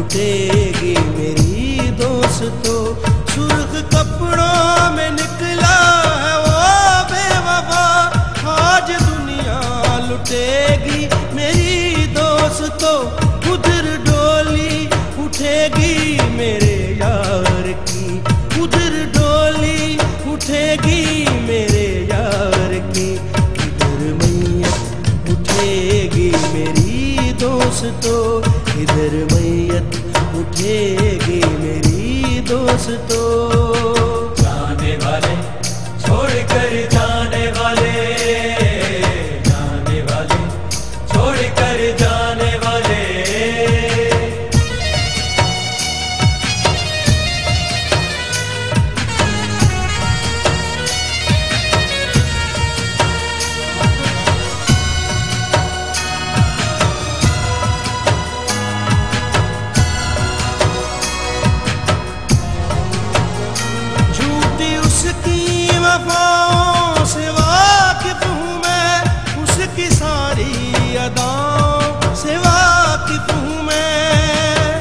लुटेगी मेरी दोस्तों। सुर्ख कपड़ों में निकला है वो बेवफा, आज दुनिया लुटेगी मेरी दोस्तों। उधर डोली उठेगी मेरे यार की, उधर डोली उठेगी मेरे यार की। इधर मैयत उठेगी मेरी दोस्तों, इधर मैयत उठेगी मेरी दोस्तों। जाने वाले छोड़ कर जाने वाले, जाने वाले छोड़ कर जाने वाले। उसकी वफाओं से वाकिफ हूँ मैं, उसकी सारी अदाओं से वाकिफ हूँ मैं।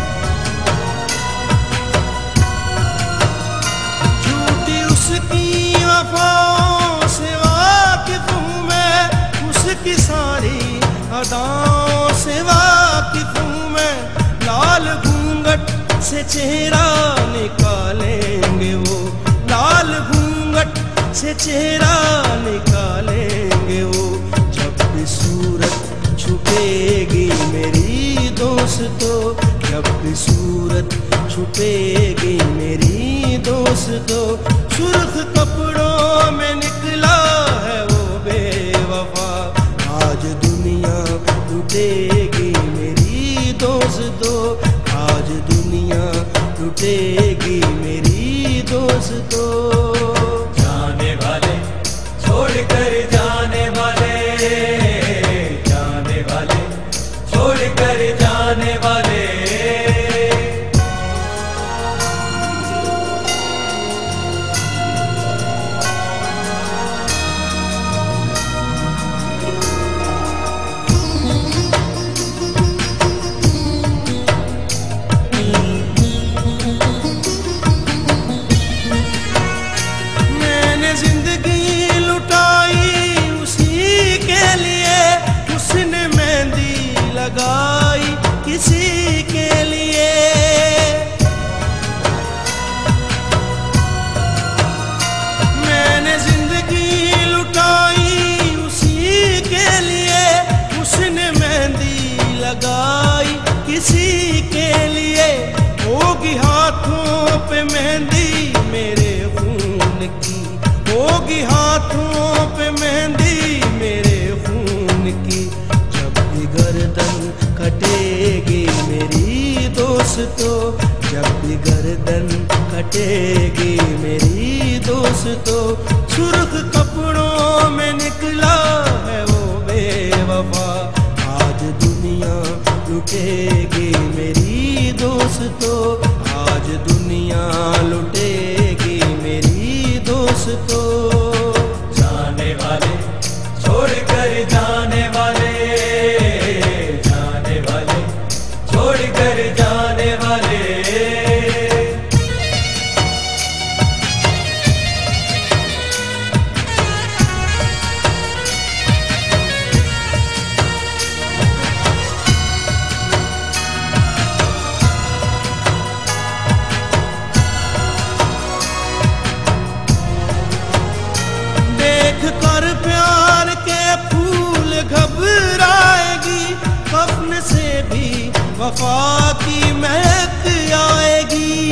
झूठी उसकी वफाओं से वाकिफ हूँ मैं, उसकी सारी अदाओं से वाकिफ हूँ मैं। लाल घूंघट से चेहरा निकालेंगे वो, लाल घूंघट से चेहरा निकालेंगे वो। जब भी सूरत छुपेगी मेरी दोस्तों, जब भी सूरत छुपेगी मेरी दोस्तों। सुर्ख कपड़ों में निकला है वो बेवफा, आज दुनिया लुटेगी मेरी दोस्तों, आज दुनिया लुटेगी मेरी दोस्तों। जाने वाले छोड़ कर जाने वाले, जाने वाले छोड़ कर जाने वाले। जिंदगी लुटाई उसी के लिए, उसने मेहंदी लगाई किसी के लिए। मैंने जिंदगी लुटाई उसी के लिए, उसने मेहंदी लगाई किसी के लिए। होगी हाथों पे मेहंदी मेरे खून की, होगी हाथों पे मेहंदी मेरे खून की। जब भी गर्दन कटेगी मेरी दोस्तों, जब भी गर्दन कटेगी मेरी दोस्तों। सुर्ख कपड़ों में निकला है वो बेवफा, आज दुनिया लुटेगी मेरी दोस्तों, आज दुनिया लुटेगी मेरी दोस्तों। जाने वाले छोड़ कर जाने वाले, जाने वाले छोड़ कर जाने वाले। कर प्यार के फूल घबराएगी, कफन से भी वफा की महक आएगी।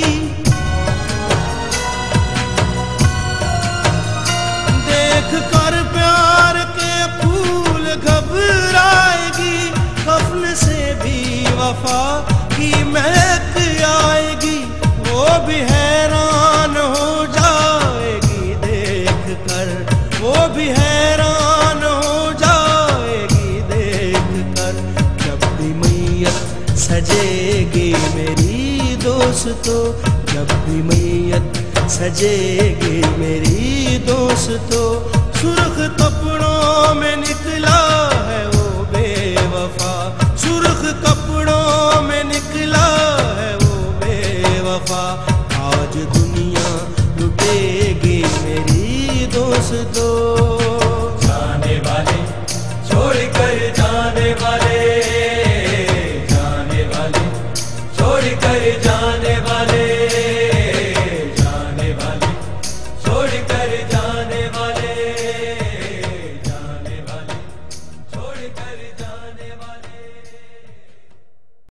देख कर प्यार के फूल घबराएगी, कफन से भी वफा की महक आएगी। वो भी हैरान हो जाएगी देख कर, वो भी हैरान हो जाएगी देख कर। जब भी मैयत सजेगी मेरी दोस्तों, जब भी मैयत सजेगी मेरी दोस्तों। सुर्ख कपड़ों में निकला है वो बेवफा, सुर्ख कपड़ों में